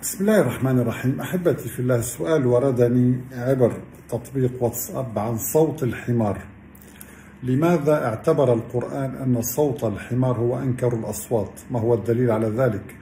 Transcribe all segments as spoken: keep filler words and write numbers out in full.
بسم الله الرحمن الرحيم. أحبتي في الله، السؤال وردني عبر تطبيق واتساب عن صوت الحمار. لماذا اعتبر القرآن أن صوت الحمار هو أنكر الأصوات؟ ما هو الدليل على ذلك؟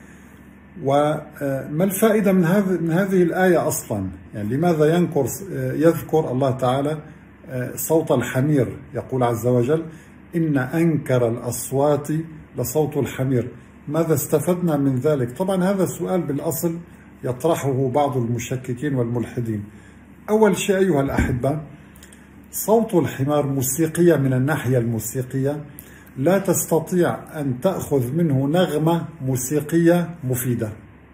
وما الفائدة من هذه من هذه الآية أصلا؟ يعني لماذا ينكر يذكر الله تعالى صوت الحمير؟ يقول عز وجل: إن أنكر الأصوات لصوت الحمير. ماذا استفدنا من ذلك؟ طبعا هذا السؤال بالأصل يطرحه بعض المشككين والملحدين. أول شيء أيها الأحبة، صوت الحمار موسيقية من الناحية الموسيقية، لا تستطيع أن تأخذ منه نغمة موسيقية مفيدة.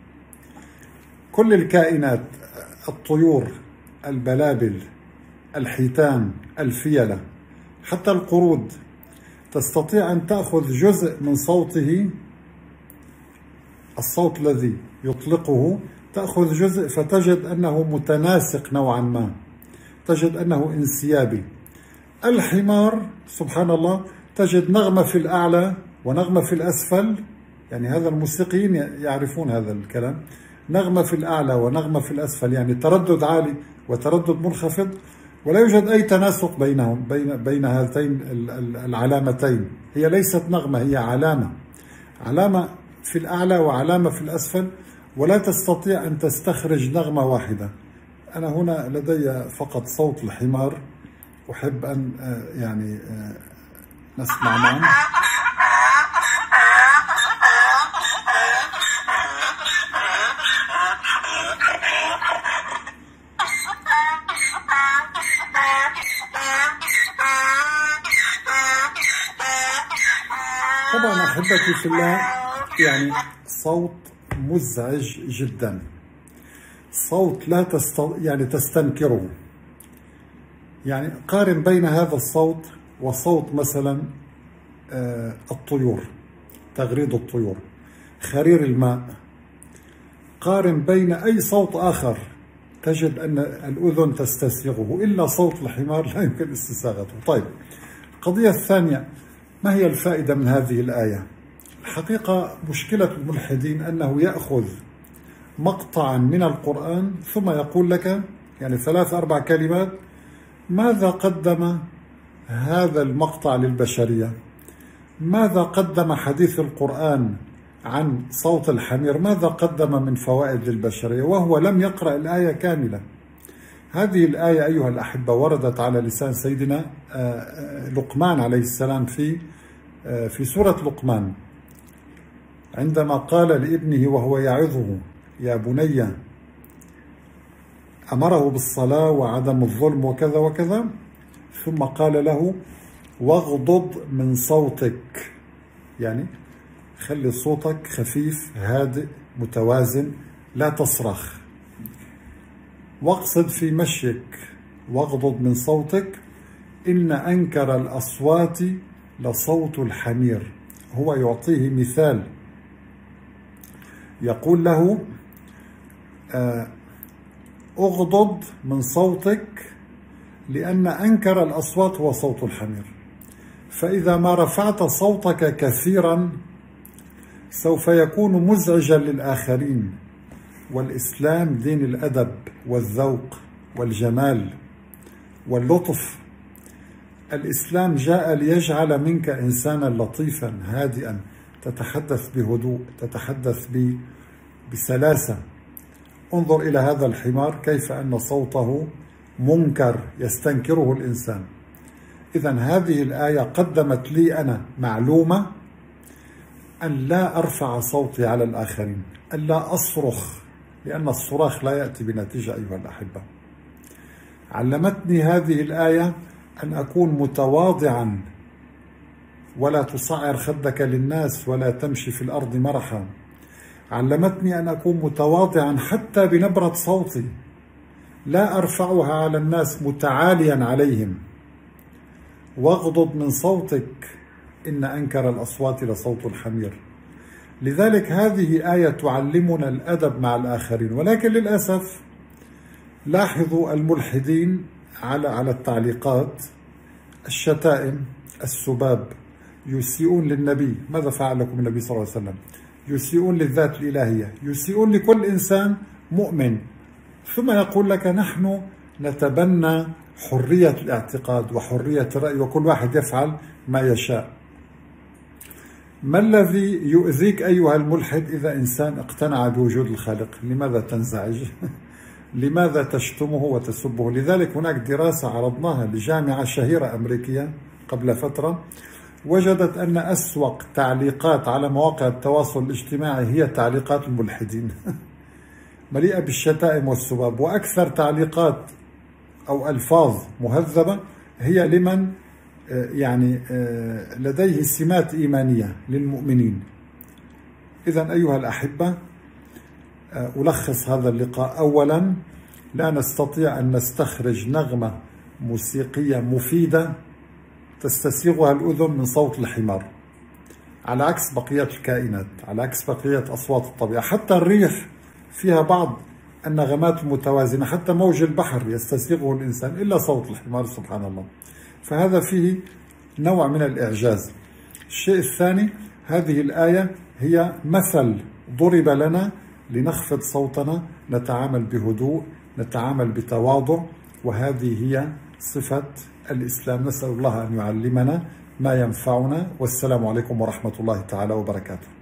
كل الكائنات، الطيور، البلابل، الحيتان، الفيلة، حتى القرود، تستطيع أن تأخذ جزء من صوته، الصوت الذي يطلقه، تأخذ جزء فتجد أنه متناسق نوعا ما، تجد أنه انسيابي. الحمار سبحان الله تجد نغمة في الأعلى ونغمة في الأسفل، يعني هذا الموسيقيين يعرفون هذا الكلام، نغمة في الأعلى ونغمة في الأسفل، يعني تردد عالي وتردد منخفض، ولا يوجد أي تناسق بينهم، بين بين هاتين العلامتين. هي ليست نغمة، هي علامة، علامة في الأعلى وعلامة في الأسفل، ولا تستطيع أن تستخرج نغمة واحدة. أنا هنا لدي فقط صوت الحمار، أحب أن يعني نسمع معا. طبعا أحبتي في الله، يعني صوت مزعج جدا، صوت لا تست... يعني تستنكره. يعني قارن بين هذا الصوت وصوت مثلا آه الطيور، تغريد الطيور، خرير الماء. قارن بين أي صوت آخر تجد أن الأذن تستسيغه، إلا صوت الحمار لا يمكن استساغته. طيب، القضية الثانية، ما هي الفائدة من هذه الآية؟ الحقيقة مشكلة الملحدين أنه يأخذ مقطعا من القرآن ثم يقول لك، يعني ثلاث أربع كلمات، ماذا قدم هذا المقطع للبشرية؟ ماذا قدم حديث القرآن عن صوت الحمير؟ ماذا قدم من فوائد للبشرية؟ وهو لم يقرأ الآية كاملة. هذه الآية أيها الأحبة وردت على لسان سيدنا لقمان عليه السلام في في سورة لقمان، عندما قال لابنه وهو يعظه: يا بني، أمره بالصلاة وعدم الظلم وكذا وكذا، ثم قال له: واغضض من صوتك، يعني خلي صوتك خفيف هادئ متوازن، لا تصرخ، واقصد في مشيك، واغضض من صوتك، إن أنكر الأصوات لصوت الحمير. هو يعطيه مثال، يقول له: اغضض من صوتك لأن أنكر الأصوات هو صوت الحمير، فإذا ما رفعت صوتك كثيرا سوف يكون مزعجا للآخرين. والإسلام دين الأدب والذوق والجمال واللطف. الإسلام جاء ليجعل منك إنسانا لطيفا هادئا، تتحدث بهدوء، تتحدث بسلاسة. انظر إلى هذا الحمار كيف أن صوته منكر يستنكره الإنسان. إذن هذه الآية قدمت لي أنا معلومة، أن لا أرفع صوتي على الآخرين، أن لا أصرخ، لأن الصراخ لا يأتي بنتيجة أيها الأحبة. علمتني هذه الآية أن أكون متواضعا، ولا تصعر خدك للناس ولا تمشي في الأرض مرحا. علمتني أن أكون متواضعا حتى بنبرة صوتي، لا أرفعها على الناس متعاليا عليهم. واغضض من صوتك إن أنكر الأصوات لصوت الحمير. لذلك هذه آية تعلمنا الأدب مع الآخرين. ولكن للأسف لاحظوا الملحدين على على التعليقات، الشتائم، السباب، يسيئون للنبي. ماذا فعل لكم النبي صلى الله عليه وسلم؟ يسيئون للذات الإلهية، يسيئون لكل إنسان مؤمن. ثم يقول لك نحن نتبنى حرية الاعتقاد وحرية الرأي وكل واحد يفعل ما يشاء. ما الذي يؤذيك أيها الملحد إذا إنسان اقتنع بوجود الخالق؟ لماذا تنزعج؟ لماذا تشتمه وتسبه؟ لذلك هناك دراسة عرضناها لجامعة شهيرة أمريكية قبل فترة، وجدت أن أسوأ تعليقات على مواقع التواصل الاجتماعي هي تعليقات الملحدين مليئة بالشتائم والسباب، وأكثر تعليقات أو ألفاظ مهذبة هي لمن يعني لديه سمات إيمانية للمؤمنين. إذن أيها الأحبة، ألخص هذا اللقاء. أولا، لا نستطيع أن نستخرج نغمة موسيقية مفيدة تستسيغها الأذن من صوت الحمار، على عكس بقية الكائنات، على عكس بقية أصوات الطبيعة. حتى الريح فيها بعض النغمات المتوازنة، حتى موج البحر يستسيغه الإنسان، إلا صوت الحمار سبحان الله. فهذا فيه نوع من الإعجاز. الشيء الثاني، هذه الآية هي مثل ضرب لنا لنخفض صوتنا، نتعامل بهدوء، نتعامل بتواضع، وهذه هي صفة الإسلام. نسأل الله أن يعلمنا ما ينفعنا، والسلام عليكم ورحمة الله تعالى وبركاته.